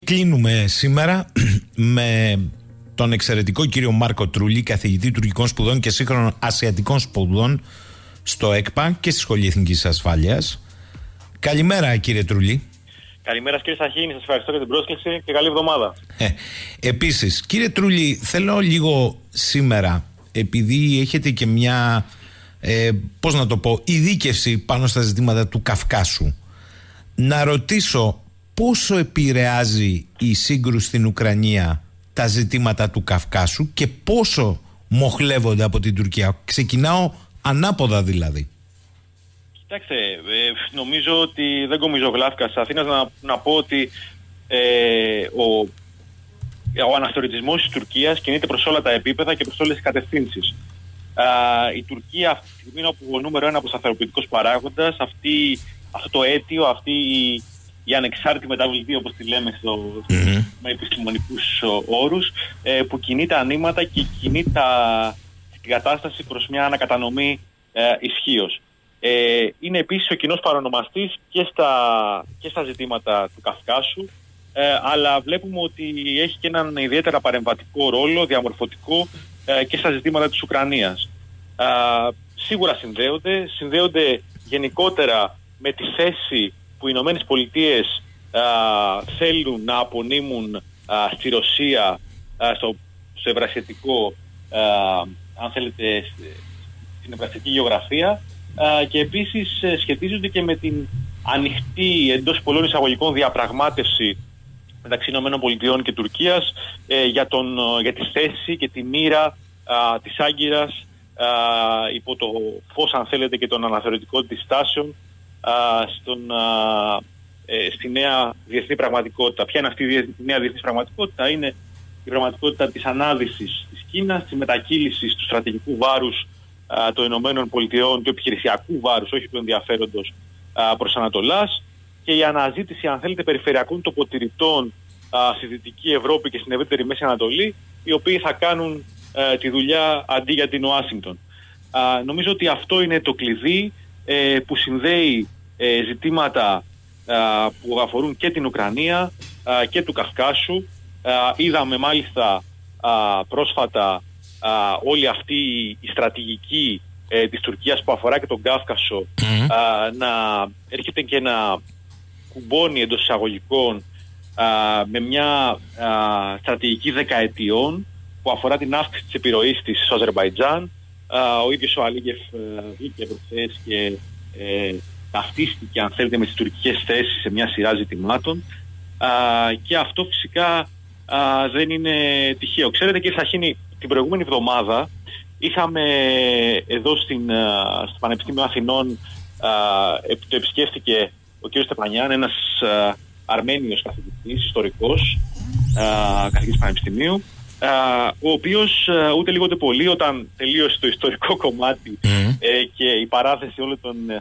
Κλείνουμε σήμερα με τον εξαιρετικό κύριο Μάρκο Τρούλη, καθηγητή τουρκικών σπουδών και σύγχρονων ασιατικών σπουδών στο ΕΚΠΑ και στη Σχολή Εθνικής Ασφάλειας. Καλημέρα κύριε Τρούλη. Καλημέρα κύριε Σαχίνη, σας ευχαριστώ για την πρόσκληση και καλή εβδομάδα. Επίσης, κύριε Τρούλη, θέλω λίγο σήμερα, επειδή έχετε και μια, ειδίκευση πάνω στα ζητήματα του Καυκάσου, να ρωτήσω πόσο επηρεάζει η σύγκρουση στην Ουκρανία τα ζητήματα του Καυκάσου και πόσο μοχλεύονται από την Τουρκία. Ξεκινάω ανάποδα δηλαδή. Κοιτάξτε, νομίζω ότι δεν κομιζογλάφηκα στις Αθήνας να πω ότι ο αναθεωρητισμός της Τουρκίας κινείται προς όλα τα επίπεδα και προς όλες τις κατευθύνσεις. Η Τουρκία αυτή τη στιγμή είναι ο νούμερο ένα αποσταθεροποιητικός παράγοντας, αυτό το αίτιο, αυτή η ανεξάρτητη μεταβλητή, όπως τη λέμε με επιστημονικούς όρους, που κινεί τα ανήματα και κινεί την κατάσταση προς μια ανακατανομή ισχύως. Είναι επίσης ο κοινός παρονομαστής και στα ζητήματα του Καυκάσου, αλλά βλέπουμε ότι έχει και έναν ιδιαίτερα παρεμβατικό ρόλο, διαμορφωτικό, και στα ζητήματα της Ουκρανίας. Σίγουρα συνδέονται γενικότερα με τη θέση που οι Ηνωμένες Πολιτείες θέλουν να απονείμουν στη Ρωσία, στο ευρασιατικό, αν θέλετε, στην ευρασιατική γεωγραφία, και επίσης σχετίζονται και με την ανοιχτή, εντός πολλών εισαγωγικών, διαπραγμάτευση μεταξύ Ηνωμένων Πολιτειών και Τουρκίας για τη θέση και τη μοίρα της Άγκυρας υπό το φως, αν θέλετε, και των αναθεωρητικών της στάσεων στη νέα διεθνή πραγματικότητα. Ποια είναι αυτή η νέα διεθνή πραγματικότητα? Είναι η πραγματικότητα της ανάδυσης της Κίνας, της μετακύλησης του στρατηγικού βάρους των Ηνωμένων Πολιτειών, του επιχειρησιακού βάρους, όχι του ενδιαφέροντος, προς Ανατολάς, και η αναζήτηση, αν θέλετε, περιφερειακών τοποτηρητών στη Δυτική Ευρώπη και στην ευρύτερη Μέση Ανατολή, οι οποίοι θα κάνουν τη δουλειά αντί για την Ουάσιγκτον. Νομίζω ότι αυτό είναι το κλειδί που συνδέει ζητήματα που αφορούν και την Ουκρανία και του Καυκάσου. Είδαμε μάλιστα πρόσφατα όλη αυτή η στρατηγική της Τουρκίας που αφορά και τον Κάφκασο να έρχεται και να κουμπώνει εντός εισαγωγικών με μια στρατηγική δεκαετιών που αφορά την αύξηση της επιρροής της στο Αζερμπαϊτζάν. Ο ίδιος ο Αλίγεφ βγήκε προχθές και ταυτίστηκε, αν θέλετε, με τις τουρκικές θέσεις σε μια σειρά ζητημάτων, και αυτό φυσικά δεν είναι τυχαίο. Ξέρετε κύριε Σαχίνη, την προηγούμενη εβδομάδα είχαμε εδώ στο Πανεπιστήμιο Αθηνών, το επισκέφθηκε ο κ. Στεπανιάν, ένας Αρμένιος καθηγητής, ιστορικός, καθηγητής πανεπιστημίου, ο οποίος ούτε λίγο ούτε πολύ, όταν τελείωσε το ιστορικό κομμάτι και η παράθεση όλων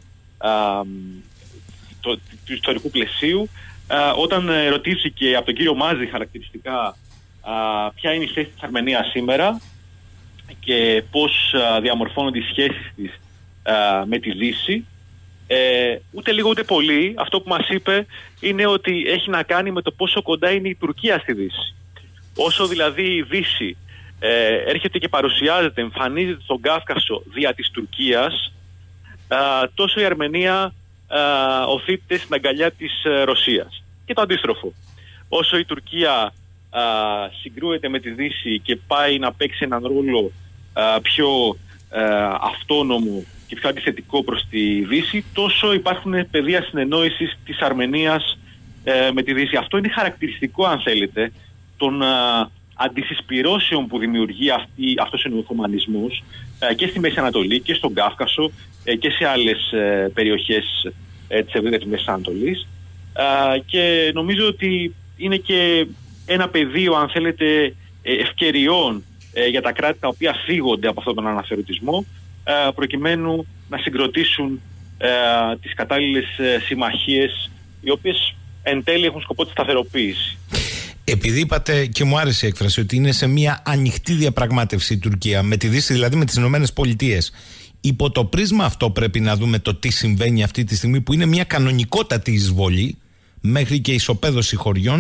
του ιστορικού πλαισίου, όταν ρωτήθηκε από τον κύριο Μάζη χαρακτηριστικά ποια είναι η θέση της Αρμενίας σήμερα και πώς διαμορφώνονται οι σχέσεις της με τη Δύση, ούτε λίγο ούτε πολύ αυτό που μας είπε είναι ότι έχει να κάνει με το πόσο κοντά είναι η Τουρκία στη Δύση. Όσο δηλαδή η Δύση έρχεται και παρουσιάζεται, εμφανίζεται στον Κάφκασο δια της Τουρκίας, τόσο η Αρμενία οθείται στην αγκαλιά της Ρωσίας. Και το αντίστροφο. Όσο η Τουρκία συγκρούεται με τη Δύση και πάει να παίξει έναν ρόλο πιο αυτόνομο και πιο αντιθετικό προς τη Δύση, τόσο υπάρχουν πεδία συνεννόησης της Αρμενίας με τη Δύση. Αυτό είναι χαρακτηριστικό, αν θέλετε, των αντισυσπυρώσεων που δημιουργεί αυτός ο νοθωμανισμός και στη Μέση Ανατολή και στον Κάφκασο και σε άλλες περιοχές της ευρύτερης Μέσης Ανατολής, και νομίζω ότι είναι και ένα πεδίο, αν θέλετε, ευκαιριών για τα κράτη τα οποία φύγονται από αυτόν τον αναθεωρητισμό, προκειμένου να συγκροτήσουν τις κατάλληλες συμμαχίες, οι οποίες εν τέλει έχουν σκοπό τη σταθεροποίηση. Επειδή είπατε, και μου άρεσε η έκφραση, ότι είναι σε μια ανοιχτή διαπραγμάτευση η Τουρκία με τη Δύση, δηλαδή με τις Ηνωμένες Πολιτείες, υπό το πρίσμα αυτό πρέπει να δούμε το τι συμβαίνει αυτή τη στιγμή, που είναι μια κανονικότατη εισβολή μέχρι και ισοπαίδωση χωριών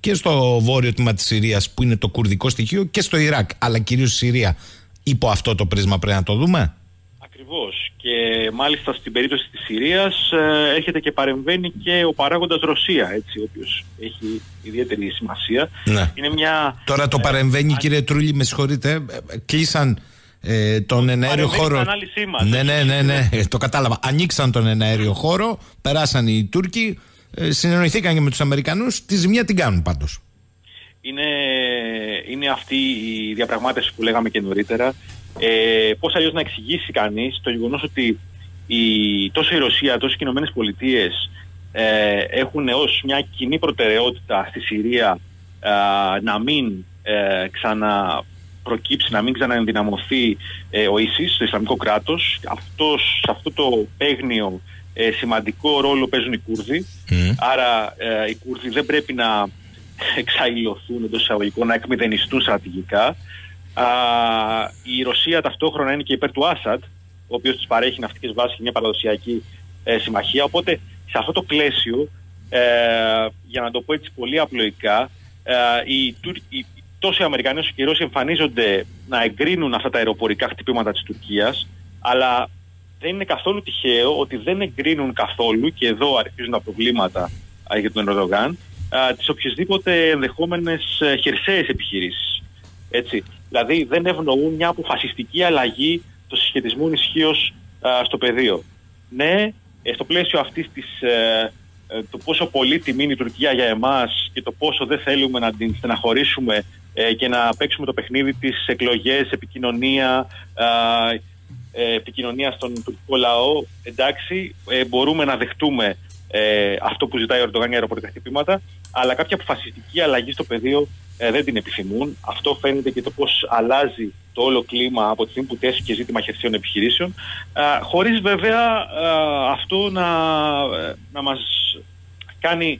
και στο βόρειο τμήμα της Συρίας που είναι το κουρδικό στοιχείο και στο Ιράκ, αλλά κυρίως στη Συρία. Υπό αυτό το πρίσμα πρέπει να το δούμε. Ακριβώς. Και μάλιστα στην περίπτωση της Συρίας έρχεται και παρεμβαίνει και ο παράγοντας Ρωσία, έτσι, ο οποίος έχει ιδιαίτερη σημασία. Ναι. Είναι μια, τώρα το παρεμβαίνει, κύριε Τρούλη, με συγχωρείτε, κλείσαν τον εναέριο χώρο. Ναι, το κατάλαβα. Ανοίξαν τον εναέριο χώρο, περάσαν οι Τούρκοι, συνεννοηθήκαν και με τους Αμερικανούς. Τη ζημιά την κάνουν πάντως. Είναι αυτή η διαπραγμάτευση που λέγαμε και νωρίτερα. Πώς αλλιώς να εξηγήσει κανείς το γεγονός ότι τόσο η Ρωσία τόσο και οι Ηνωμένες Πολιτείες έχουν ως μια κοινή προτεραιότητα στη Συρία να μην ξαναπροκύψει, να μην ξαναενδυναμωθεί ο ΙΣΙΣ, το Ισλαμικό κράτος. Σε αυτό το παίγνιο σημαντικό ρόλο παίζουν οι Κούρδοι. Άρα οι Κούρδοι δεν πρέπει να εξαϊλωθούν, εντός εισαγωγικών, να εκμηδενιστούν στρατηγικά. Η Ρωσία ταυτόχρονα είναι και υπέρ του Άσαντ, ο οποίος της παρέχει ναυτικές βάσεις και μια παραδοσιακή συμμαχία. Οπότε σε αυτό το πλαίσιο, για να το πω έτσι πολύ απλοϊκά, τόσο οι Αμερικανοί όσο και οι Ρώσοι εμφανίζονται να εγκρίνουν αυτά τα αεροπορικά χτυπήματα της Τουρκίας, αλλά δεν είναι καθόλου τυχαίο ότι δεν εγκρίνουν καθόλου, και εδώ αρχίζουν τα προβλήματα για τον Ερντογάν, τις οποιασδήποτε ενδεχόμενες χερσαίες επιχειρήσεις. Έτσι. Δηλαδή δεν ευνοούν μια αποφασιστική αλλαγή του συσχετισμού ισχύως στο πεδίο. Ναι, στο πλαίσιο αυτής το πόσο πολύτιμη είναι η Τουρκία για εμάς και το πόσο δεν θέλουμε να την στεναχωρήσουμε και να παίξουμε το παιχνίδι της, εκλογές, επικοινωνία στον τουρκικό λαό, εντάξει, μπορούμε να δεχτούμε αυτό που ζητάει ο Ερντογάν για αεροπορικά χτυπήματα, αλλά κάποια αποφασιστική αλλαγή στο πεδίο δεν την επιθυμούν. Αυτό φαίνεται και το πώς αλλάζει το όλο κλίμα από τη στιγμή που τέθηκε ζήτημα χερσαίων επιχειρήσεων, χωρίς βέβαια αυτό να μας κάνει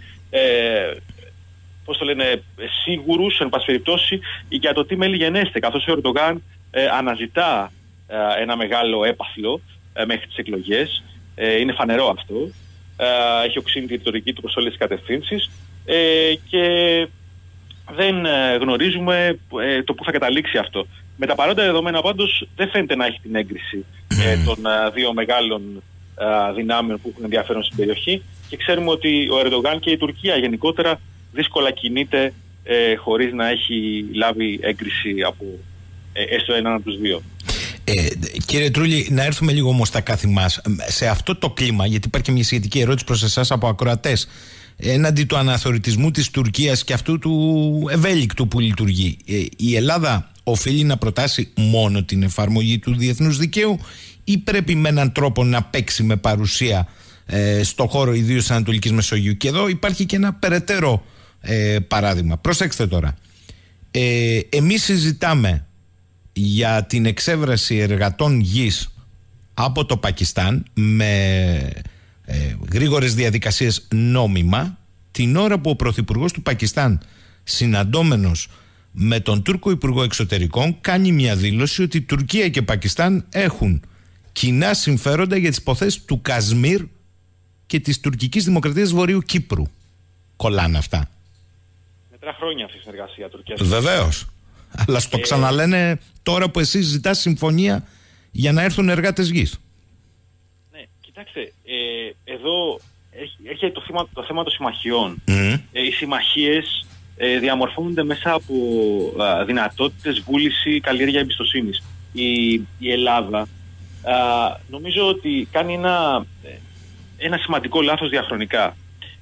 σίγουρους, εν πάση περιπτώσει, για το τι μέλη γενέστε, καθώς ο Ερντογάν αναζητά ένα μεγάλο έπαθλο μέχρι τις εκλογές. Είναι φανερό αυτό. Έχει οξύνει τη ρητορική του προς όλες τις κατευθύνσεις και δεν γνωρίζουμε το που θα καταλήξει αυτό. Με τα παρόντα δεδομένα πάντως δεν φαίνεται να έχει την έγκριση των δύο μεγάλων δυνάμεων που έχουν ενδιαφέρον στην περιοχή, και ξέρουμε ότι ο Ερντογάν και η Τουρκία γενικότερα δύσκολα κινείται χωρίς να έχει λάβει έγκριση από έστω έναν από τους δύο. Κύριε Τρούλη, να έρθουμε λίγο όμως στα κάθη μας. Σε αυτό το κλίμα, γιατί υπάρχει μια σχετική ερώτηση προς εσάς από ακροατές, έναντι του αναθεωρητισμού της Τουρκίας και αυτού του ευέλικτου που λειτουργεί, η Ελλάδα οφείλει να προτάσει μόνο την εφαρμογή του διεθνούς δικαίου ή πρέπει με έναν τρόπο να παίξει με παρουσία στο χώρο ιδίως της Ανατολικής Μεσογείου? Και εδώ υπάρχει και ένα περαιτέρω παράδειγμα. Προσέξτε τώρα. Εμείς συζητάμε για την εξέβραση εργατών γης από το Πακιστάν με γρήγορες διαδικασίες νόμιμα, την ώρα που ο Πρωθυπουργός του Πακιστάν, συναντώμενος με τον Τούρκο Υπουργό Εξωτερικών, κάνει μια δήλωση ότι Τουρκία και Πακιστάν έχουν κοινά συμφέροντα για τις υποθέσεις του Κασμίρ και της τουρκικής δημοκρατίας Βορείου Κύπρου. Κολλάνε αυτά. Μετρά χρόνια αυτή η συνεργασία Τουρκίας. Βεβαίως. Αλλά στο ξαναλένε τώρα που εσείς ζητάς συμφωνία για να έρθουν εργάτες γης. Ναι, κοιτάξτε, εδώ έχει το θέμα των συμμαχιών. Οι συμμαχίες διαμορφώνονται μέσα από δυνατότητες, βούληση, καλλιέργεια εμπιστοσύνης. Η Ελλάδα νομίζω ότι κάνει ένα σημαντικό λάθος διαχρονικά.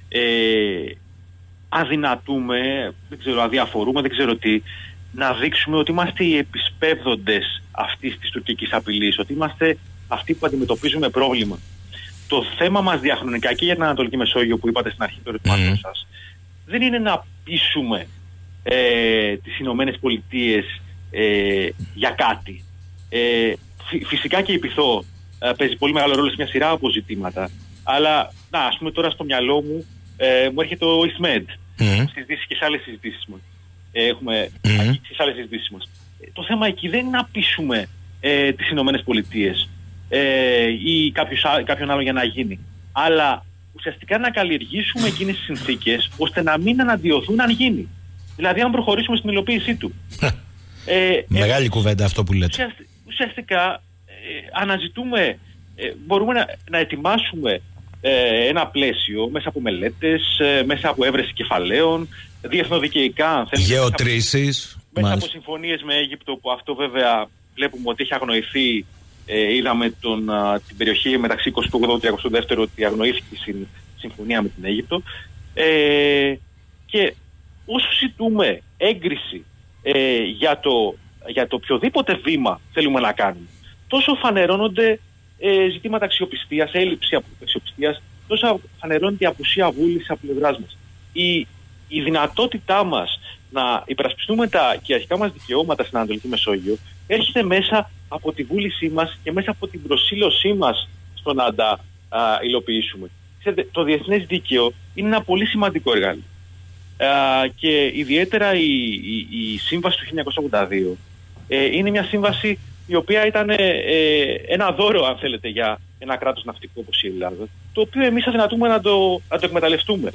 Αδυνατούμε, δεν ξέρω, αδιαφορούμε, δεν ξέρω τι, να δείξουμε ότι είμαστε οι επισπεύδοντες αυτής της τουρκικής απειλής, ότι είμαστε αυτοί που αντιμετωπίζουμε πρόβλημα. Το θέμα μας διαχρονικά και για την Ανατολική Μεσόγειο που είπατε στην αρχή του ερωτήματος σας, δεν είναι να πείσουμε τις Ηνωμένες Πολιτείες για κάτι. Φυσικά και η πειθό παίζει πολύ μεγάλο ρόλο σε μια σειρά από ζητήματα, αλλά ας πούμε τώρα στο μυαλό μου μου έρχεται ο Ισμέντ συζητήσεις και σε άλλες συζητήσεις μας. Έχουμε στις άλλες συζητήσεις μας. Το θέμα εκεί δεν είναι να πείσουμε τις Ηνωμένες Πολιτείες ή κάποιον άλλο για να γίνει, αλλά ουσιαστικά να καλλιεργήσουμε εκείνες τις συνθήκες ώστε να μην αναντιωθούν αν γίνει. Δηλαδή, αν προχωρήσουμε στην υλοποίησή του. Μεγάλη κουβέντα αυτό που λέτε. Ουσιαστικά αναζητούμε, μπορούμε να ετοιμάσουμε ένα πλαίσιο μέσα από μελέτες, μέσα από έβρεση κεφαλαίων, διεθνοδικαιικά, αν θέλετε. Γεωτρήσεις. Μέσα από συμφωνίες με Αίγυπτο, που αυτό βέβαια βλέπουμε ότι έχει αγνοηθεί. Είδαμε την περιοχή μεταξύ 28 και 32 ότι αγνοήθηκε η συμφωνία με την Αίγυπτο. Και όσο ζητούμε έγκριση για το οποιοδήποτε βήμα θέλουμε να κάνουμε, τόσο φανερώνονται ζητήματα αξιοπιστίας, έλλειψη αξιοπιστίας, τόσο φανερώνεται η απουσία βούλησης από πλευράς μας. Η δυνατότητά μας να υπερασπιστούμε τα κυριαρχικά μας δικαιώματα στην Ανατολική Μεσόγειο έρχεται μέσα από τη βούλησή μας και μέσα από την προσήλωσή μας στο να τα υλοποιήσουμε. Ξέρετε, το διεθνές δίκαιο είναι ένα πολύ σημαντικό εργαλείο. Και ιδιαίτερα η σύμβαση του 1982 είναι μια σύμβαση η οποία ήταν ένα δώρο, αν θέλετε, για ένα κράτος ναυτικό όπως η Ελλάδα, το οποίο εμείς αδυνατούμε να το εκμεταλλευτούμε.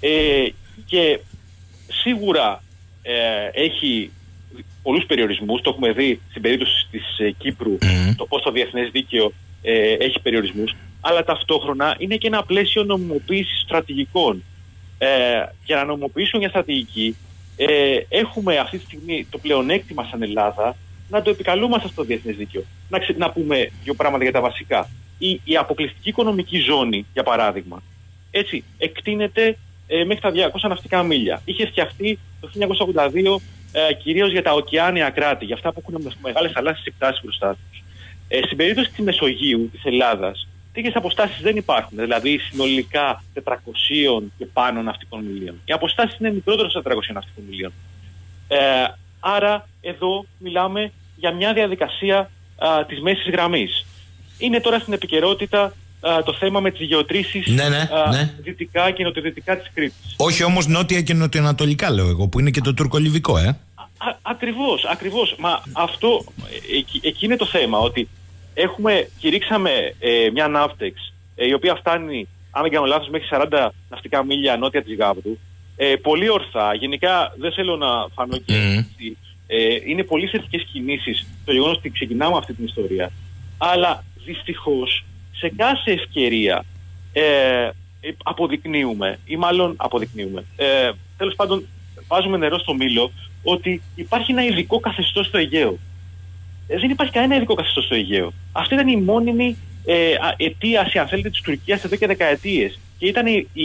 Και σίγουρα έχει πολλούς περιορισμούς, το έχουμε δει στην περίπτωση της Κύπρου, το πώς το διεθνές δίκαιο έχει περιορισμούς, αλλά ταυτόχρονα είναι και ένα πλαίσιο νομιμοποίησης στρατηγικών. Για να νομιμοποιήσουμε μια στρατηγική, έχουμε αυτή τη στιγμή το πλεονέκτημα σαν Ελλάδα να το επικαλούμαστε στο διεθνές δίκαιο. Να πούμε δύο πράγματα για τα βασικά. Η αποκλειστική οικονομική ζώνη, για παράδειγμα, έτσι, εκτείνεται μέχρι τα 200 ναυτικά μίλια. Είχε φτιαχτεί το 1982 κυρίως για τα ωκεάνια κράτη, για αυτά που έχουν μεγάλες θαλάσσιες εκτάσεις μπροστά τους. Στην περίπτωση της Μεσογείου, της Ελλάδας, τέτοιες αποστάσεις δεν υπάρχουν. Δηλαδή συνολικά 400 και πάνω ναυτικών μιλίων. Οι αποστάσεις είναι μικρότερες από 400 ναυτικών μιλίων. Άρα εδώ μιλάμε για μια διαδικασία της μέσης γραμμής. Είναι τώρα στην επικαιρότητα το θέμα με τις γεωτρήσεις δυτικά και νοτιοδυτικά της Κρήτης. Όχι όμως νότια και νοτιοανατολικά, λέω εγώ, που είναι και το τουρκολιβικό, Ακριβώς. Μα αυτό, εκεί είναι το θέμα, ότι κηρύξαμε μια ναύτεξ η οποία φτάνει, αν δεν κάνω λάθος, μέχρι 40 ναυτικά μίλια νότια της Γάβδου. Πολύ ορθά. Γενικά δεν θέλω να φανώ και είναι πολύ θετικές κινήσεις το γεγονός ότι ξεκινάμε αυτή την ιστορία. Αλλά δυστυχώς σε κάθε ευκαιρία αποδεικνύουμε, τέλος πάντων βάζουμε νερό στο μήλο, ότι υπάρχει ένα ειδικό καθεστώς στο Αιγαίο. Δεν υπάρχει κανένα ειδικό καθεστώς στο Αιγαίο. Αυτή ήταν η μόνιμη αιτίαση, αν θέλετε, της Τουρκίας εδώ και δεκαετίες. Και ήταν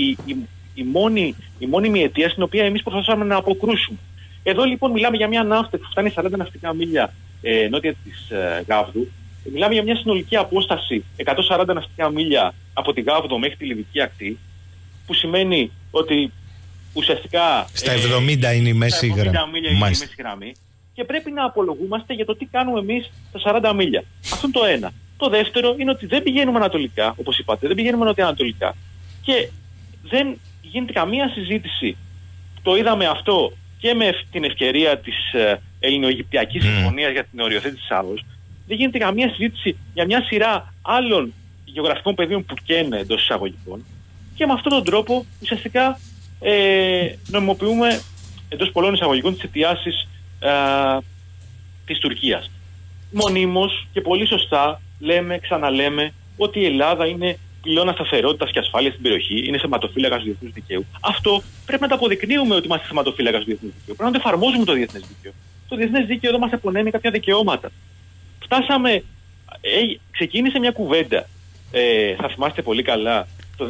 η μόνιμη αιτία στην οποία εμείς προσπαθούσαμε να αποκρούσουμε. Εδώ λοιπόν μιλάμε για μια ναύτεξ που φτάνει 40 ναυτικά μίλια νότια της Γάβδου. Μιλάμε για μια συνολική απόσταση 140 ναυτικά μίλια από τη Γάβδο μέχρι τη Λιβική ακτή, που σημαίνει ότι ουσιαστικά στα 70 είναι η μέση γραμμή, και πρέπει να απολογούμαστε για το τι κάνουμε εμείς στα 40 μίλια. Αυτό είναι το ένα. Το δεύτερο είναι ότι δεν πηγαίνουμε ανατολικά, όπως είπατε, δεν πηγαίνουμε νοτιοανατολικά και δεν γίνεται καμία συζήτηση. Το είδαμε αυτό και με την ευκαιρία της Ελληνο-Αιγυπτιακής Συμφωνίας για την οριοθέτηση της Σάββος. Δεν γίνεται καμία συζήτηση για μια σειρά άλλων γεωγραφικών πεδίων που καίνε εντός εισαγωγικών, και με αυτόν τον τρόπο ουσιαστικά νομιμοποιούμε εντός πολλών εισαγωγικών τις αιτιάσεις της Τουρκίας. Μονίμως και πολύ σωστά ξαναλέμε ότι η Ελλάδα είναι πυλώνα σταθερότητας και ασφάλειας στην περιοχή, είναι θεματοφύλακας του διεθνούς δικαίου. Αυτό πρέπει να το αποδεικνύουμε ότι είμαστε θεματοφύλακας του διεθνούς δικαίου. Πρέπει να το εφαρμόζουμε το διεθνές δίκαιο. Το διεθνές δίκαιο εδώ μας απονέμει κάποια δικαιώματα. Ξεκίνησε μια κουβέντα, θα θυμάστε πολύ καλά, το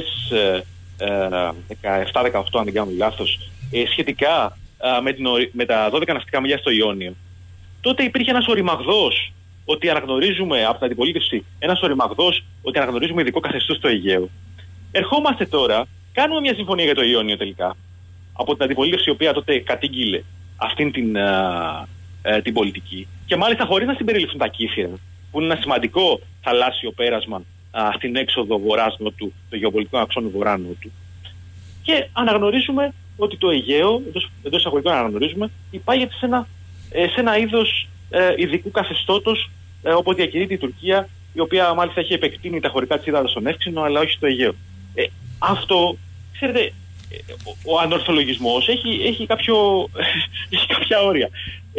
2017-18, αν δεν κάνω λάθος, σχετικά με τα 12 ναυτικά μίλια στο Ιόνιο. Τότε υπήρχε ένας οριμαγδός ότι αναγνωρίζουμε από την αντιπολίτευση, ότι αναγνωρίζουμε ειδικό καθεστώς στο Αιγαίο. Ερχόμαστε τώρα, κάνουμε μια συμφωνία για το Ιόνιο τελικά, από την αντιπολίτευση η οποία τότε κατήγγειλε αυτήν την πολιτική, και μάλιστα χωρίς να συμπεριληφθούν τα Κύθυρα, που είναι ένα σημαντικό θαλάσσιο πέρασμα στην έξοδο βορρά-νότου, το γεωπολιτικό αξώνου βορρά-νότου. Και αναγνωρίζουμε ότι το Αιγαίο, εντός εισαγωγικών αναγνωρίζουμε, υπάγεται σε ένα είδος ειδικού καθεστώτος, όπως διακηρύττει η Τουρκία, η οποία μάλιστα έχει επεκτείνει τα χωρικά της ύδατος στον Εύξηνο, αλλά όχι στο Αιγαίο. Αυτό, ξέρετε, ο ανορθολογισμός έχει κάποια όρια.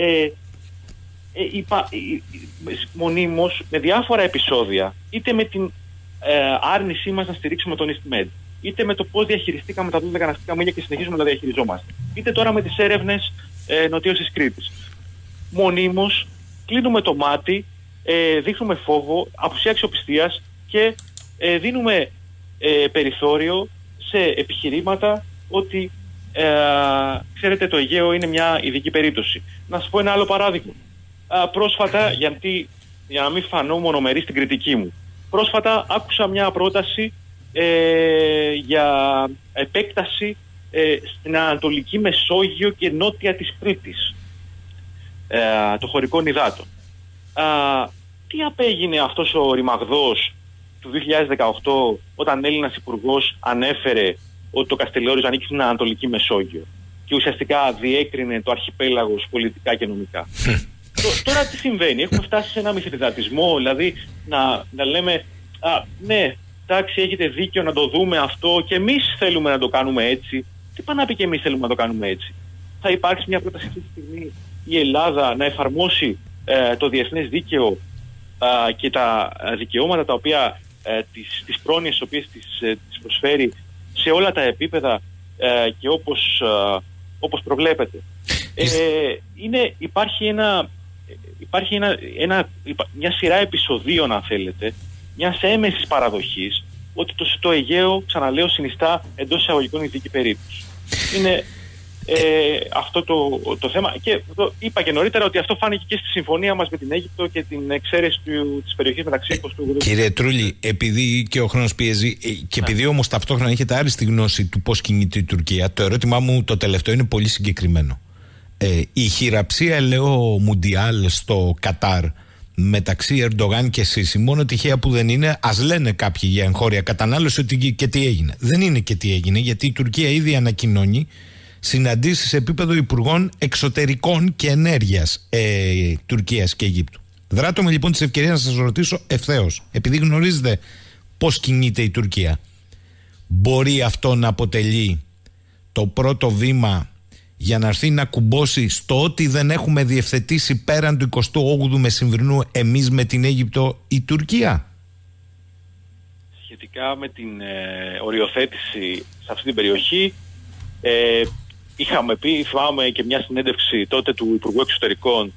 Μονίμως με διάφορα επεισόδια, είτε με την άρνησή μας να στηρίξουμε τον EastMed, είτε με το πώς διαχειριστήκαμε τα 12 ναυτικά μίλια και συνεχίζουμε να τα διαχειριζόμαστε, είτε τώρα με τις έρευνες νοτίως της Κρήτης. Μονίμως κλείνουμε το μάτι, δείχνουμε φόβο, απουσία αξιοπιστίας και δίνουμε περιθώριο σε επιχειρήματα ότι ξέρετε, το Αιγαίο είναι μια ειδική περίπτωση. Να σας πω ένα άλλο παράδειγμα. Πρόσφατα, για να μην φανώ μονομερή στην κριτική μου, πρόσφατα άκουσα μια πρόταση για επέκταση στην Ανατολική Μεσόγειο και νότια της Κρήτης των χωρικών υδάτων. Τι απέγινε αυτός ο ρημαγδός του 2018 όταν Έλληνας υπουργός ανέφερε ότι το Καστελόριζο ανήκει στην Ανατολική Μεσόγειο και ουσιαστικά διέκρινε το αρχιπέλαγος πολιτικά και νομικά? Τώρα τι συμβαίνει? Έχουμε φτάσει σε ένα μυθιδατισμό, δηλαδή να λέμε ναι, εντάξει, έχετε δίκιο να το δούμε αυτό και εμείς θέλουμε να το κάνουμε έτσι. Τι πάει να πει και εμείς θέλουμε να το κάνουμε έτσι? Θα υπάρξει μια πρόταση αυτή τη στιγμή η Ελλάδα να εφαρμόσει το διεθνές δίκαιο και τα δικαιώματα τα οποία τις πρόνοιες τις οποίες τις προσφέρει σε όλα τα επίπεδα και όπως προβλέπεται. Υπάρχει μια σειρά επεισοδίων, αν θέλετε, μιας έμεσης παραδοχής ότι το Αιγαίο, ξαναλέω, συνιστά εντός εισαγωγικών ειδική περίπτωση. Είναι αυτό το θέμα, και το είπα και νωρίτερα ότι αυτό φάνηκε και στη συμφωνία μας με την Αίγυπτο και την εξαίρεση της περιοχής μεταξύ 20. Κύριε Τρούλη, επειδή και ο χρόνος πιέζει και επειδή όμως ταυτόχρονα έχετε άριστη γνώση του πώς κινείται η Τουρκία, το ερώτημά μου το τελευταίο είναι πολύ συγκεκριμένο. Η χειραψία ελαιό Μουντιάλ στο Κατάρ μεταξύ Ερντογάν και Σίση, μόνο τυχαία που δεν είναι, ας λένε κάποιοι για εγχώρια κατανάλωση, ότι και τι έγινε. Δεν είναι και τι έγινε, γιατί η Τουρκία ήδη ανακοινώνει συναντήσεις σε επίπεδο υπουργών εξωτερικών και ενέργειας Τουρκίας και Αιγύπτου. Δράτω με λοιπόν τις ευκαιρίες να σας ρωτήσω ευθέως, επειδή γνωρίζετε πώς κινείται η Τουρκία, μπορεί αυτό να αποτελεί το πρώτο βήμα για να έρθει να κουμπώσει στο ότι δεν έχουμε διευθετήσει πέραν του 28ου μεσημβρινού εμείς με την Αίγυπτο η Τουρκία? Σχετικά με την οριοθέτηση σε αυτή την περιοχή, είχαμε πει, θυμάμαι και μια συνέντευξη τότε του Υπουργού Εξωτερικών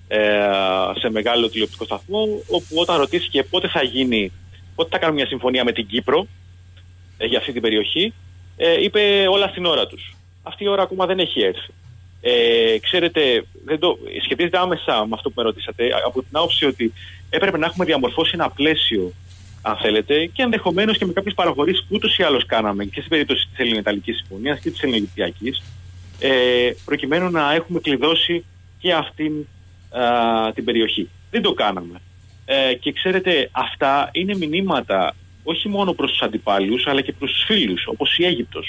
σε μεγάλο τηλεοπτικό σταθμό, όπου όταν ρωτήθηκε πότε θα κάνουμε μια συμφωνία με την Κύπρο για αυτή την περιοχή, είπε όλα στην ώρα τους. Αυτή η ώρα ακόμα δεν έχει έρθει. Ξέρετε, σχετίζεται άμεσα με αυτό που με ρωτήσατε, από την άποψη ότι έπρεπε να έχουμε διαμορφώσει ένα πλαίσιο, αν θέλετε, και ενδεχομένως και με κάποιες παραχωρήσεις που ούτως ή άλλως κάναμε και στην περίπτωση της Ελληνοϊταλικής Συμφωνίας και της Ελληνοαιγυπτιακής, προκειμένου να έχουμε κλειδώσει και αυτήν την περιοχή. Δεν το κάναμε. Και ξέρετε, αυτά είναι μηνύματα όχι μόνο προς τους αντιπάλους, αλλά και προς τους φίλους, όπως η Αίγυπτος.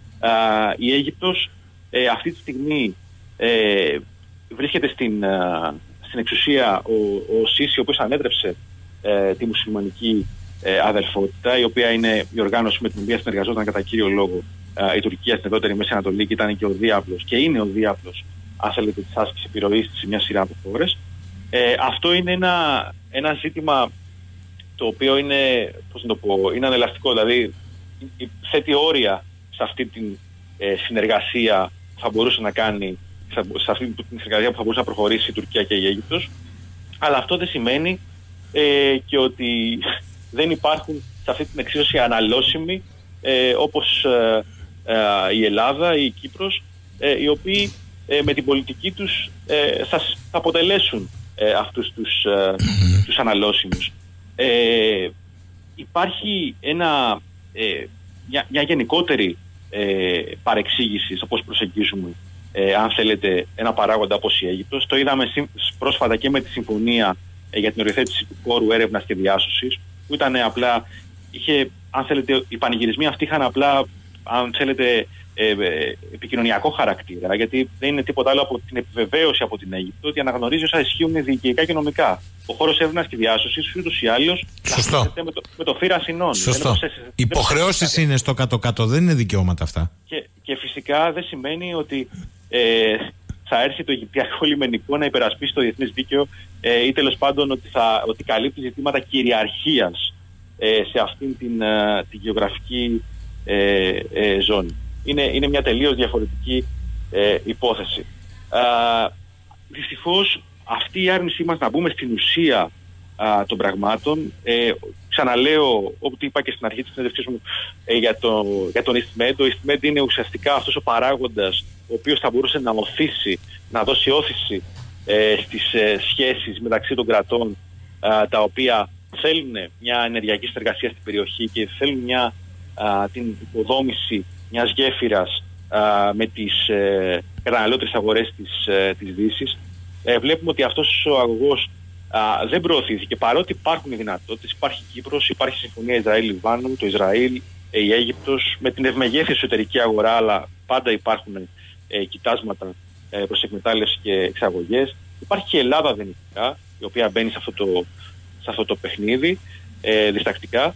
Η Αίγυπτος αυτή τη στιγμή βρίσκεται στην εξουσία ο Σίση, ο οποίος ανέτρεψε τη μουσουλμανική αδελφότητα, η οποία είναι η οργάνωση με την οποία συνεργαζόταν κατά κύριο λόγο η Τουρκία στην εδώτερη Μέση Ανατολή και ήταν και ο διάβλος και είναι ο διάβλος, αν θέλετε, της άσκησης επιρροής σε μια σειρά από χώρες. Αυτό είναι ένα ζήτημα το οποίο είναι, πώς να το πω, είναι ανελαστικό, δηλαδή θέτει όρια σε αυτή την συνεργασία που θα μπορούσε να κάνει, σε αυτή την συνεργασία που θα μπορούσε να προχωρήσει η Τουρκία και η Αίγυπτος, αλλά αυτό δεν σημαίνει και ότι δεν υπάρχουν σε αυτή την εξίσωση αναλώσιμοι όπως η Ελλάδα ή η Κύπρος, οι οποίοι με την πολιτική τους θα αποτελέσουν αυτούς τους αναλώσιμους. Υπάρχει μια γενικότερη παρεξήγηση στο πώς προσεγγίζουμε, αν θέλετε, ένα παράγοντα όπως η Αίγυπτος. Το είδαμε πρόσφατα και με τη συμφωνία για την οριοθέτηση του χώρου έρευνας και διάσωσης, που ήταν απλά, αν θέλετε, οι πανηγυρισμοί αυτοί είχαν απλά, αν θέλετε, επικοινωνιακό χαρακτήρα, γιατί δεν είναι τίποτα άλλο από την επιβεβαίωση από την Αίγυπτο ότι αναγνωρίζει όσα ισχύουν δικαιικά και νομικά. Ο χώρος έρευνας και διάσωσης ούτως ή άλλως με το φύρα συνών. Σωστό. Υποχρεώσεις είναι στο κάτω-κάτω, δεν είναι δικαιώματα αυτά. Και φυσικά δεν σημαίνει ότι θα έρθει το Αιγυπτιακό λιμενικό να υπερασπίσει το διεθνές δίκαιο ή τέλος πάντων ότι καλύπτει ζητήματα κυριαρχίας σε αυτήν την γεωγραφική ζώνη. Είναι μια τελείως διαφορετική υπόθεση. Δυστυχώς αυτή η άρνησή μας να μπούμε στην ουσία των πραγμάτων, ξαναλέω, όπως είπα και στην αρχή της συνέντευξής μου για τον EastMed, το EastMed είναι ουσιαστικά αυτός ο παράγοντας ο οποίος θα μπορούσε να οθήσει, να δώσει όθηση στις σχέσεις μεταξύ των κρατών τα οποία θέλουν μια ενεργειακή συνεργασία στην περιοχή και θέλουν την υποδόμηση μιας γέφυρας με τις καταναλώτριες αγορές της Δύσης. Βλέπουμε ότι αυτός ο αγωγός δεν προωθήθηκε, παρότι υπάρχουν οι δυνατότητες. Υπάρχει Κύπρος, υπάρχει συμφωνία Ισραήλ-Λιβάνου, το Ισραήλ, η Αίγυπτος, με την ευμεγέθη εσωτερική αγορά, αλλά πάντα υπάρχουν κοιτάσματα προς εκμετάλλευση και εξαγωγές. Υπάρχει και η Ελλάδα δυνητικά, η οποία μπαίνει σε αυτό το παιχνίδι διστακτικά.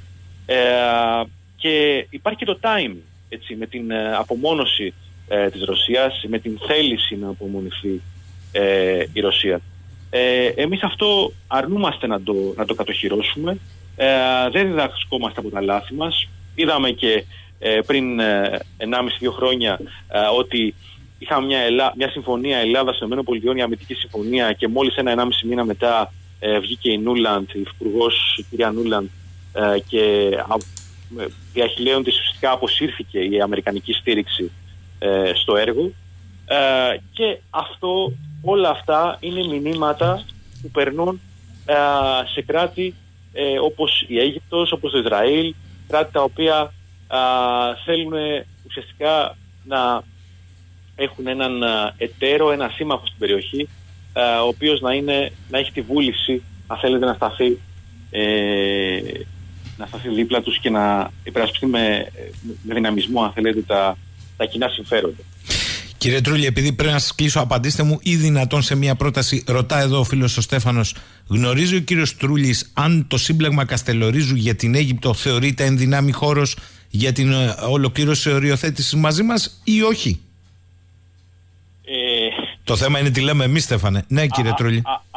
Και υπάρχει και το time, έτσι, με την απομόνωση της Ρωσίας, με την θέληση να απομονηθεί η Ρωσία. Εμείς αυτό αρνούμαστε να το κατοχυρώσουμε. Δεν διδασκόμαστε από τα λάθη μας. Είδαμε και πριν 1,5-2 χρόνια ότι είχαμε μια συμφωνία Ελλάδας-ΗΠΑ, η αμυντική συμφωνία, και μόλις 1,5 μήνα μετά βγήκε η Νούλαντ, η υπουργός, η κυρία Νούλαντ, και διαχειλέοντας ουσιαστικά αποσύρθηκε η αμερικανική στήριξη στο έργο. Και όλα αυτά είναι μηνύματα που περνούν σε κράτη όπως η Αίγυπτος, όπως το Ισραήλ, κράτη τα οποία θέλουν ουσιαστικά να έχουν έναν εταίρο, ένα σύμμαχο στην περιοχή, ο οποίος να έχει τη βούληση, αν θέλετε, να σταθεί δίπλα τους και να υπερασπιστεί με δυναμισμό, αν θέλετε, τα κοινά συμφέροντα. Κύριε Τρούλη, επειδή πρέπει να σας κλείσω, απαντήστε μου ή δυνατόν σε μια πρόταση. Ρωτά εδώ ο φίλος ο Στέφανος, γνωρίζει ο κύριος Τρούλης αν το σύμπλεγμα Καστελορίζου για την Αίγυπτο θεωρείται ενδυνάμει χώρος για την ολοκλήρωση οριοθέτησης μαζί μας ή όχι? Το θέμα είναι τι λέμε εμείς, Στέφανε. Ναι, κύριε Τρούλη.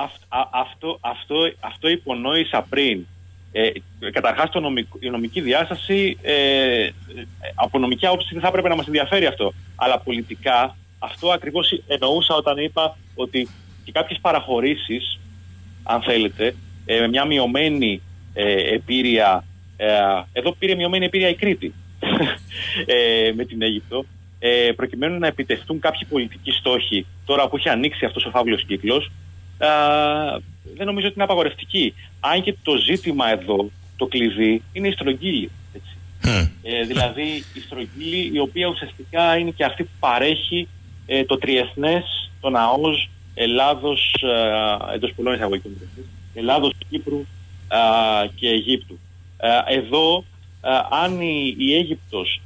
Αυτό υπονόησα πριν. Καταρχάς η νομική διάσταση, από νομική άποψη δεν θα έπρεπε να μας ενδιαφέρει αυτό, αλλά πολιτικά αυτό ακριβώς εννοούσα όταν είπα ότι και κάποιες παραχωρήσεις, αν θέλετε, με μια μειωμένη επίρρεια, εδώ πήρε μειωμένη επίρρεια η Κρήτη με την Αίγυπτο, προκειμένου να επιτευχθούν κάποιοι πολιτικοί στόχοι, τώρα που έχει ανοίξει αυτός ο φαύλος κύκλος, δεν νομίζω ότι είναι απαγορευτική. Αν και το ζήτημα εδώ, το κλειδί, είναι η στρογγύλη. Δηλαδή η στρογγύλη, η οποία ουσιαστικά είναι και αυτή που παρέχει το τριεθνές, το ΝΑΟΣ Ελλάδος, εντός πολλών εισαγωγικών, Ελλάδος, Κύπρου και Αιγύπτου. Εδώ, αν η Αίγυπτος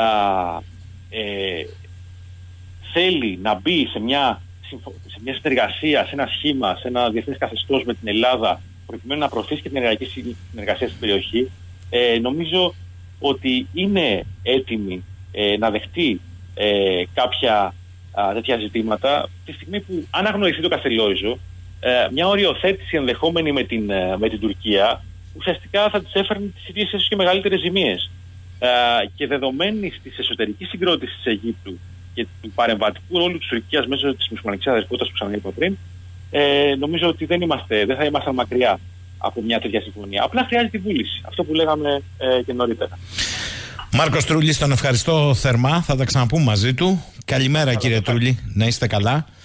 θέλει να μπει σε μια συνεργασία, σε ένα σχήμα, σε ένα διεθνές καθεστώς με την Ελλάδα, προκειμένου να προωθήσει και την ενεργειακή συνεργασία στην περιοχή, νομίζω ότι είναι έτοιμη να δεχτεί κάποια τέτοια ζητήματα τη στιγμή που, αν αγνοηθεί το Καστελόριζο, μια οριοθέτηση ενδεχόμενη με την Τουρκία ουσιαστικά θα της έφερνε τις ίδιες ίσως και μεγαλύτερες ζημίες. Και δεδομένης της εσωτερικής συγκρότησης της Αιγύπτου και του παρεμβατικού ρόλου της Τουρκίας μέσω της μουσουλμανικής αδερφότητας που ξαναείπα πριν, νομίζω ότι δεν θα ήμασταν μακριά από μια τέτοια συμφωνία. Απλά χρειάζεται βούληση. Αυτό που λέγαμε και νωρίτερα. Μάρκος Τρούλης, τον ευχαριστώ θερμά. Θα τα ξαναπούμε μαζί του. Καλημέρα, κύριε Τρούλη. Να είστε καλά.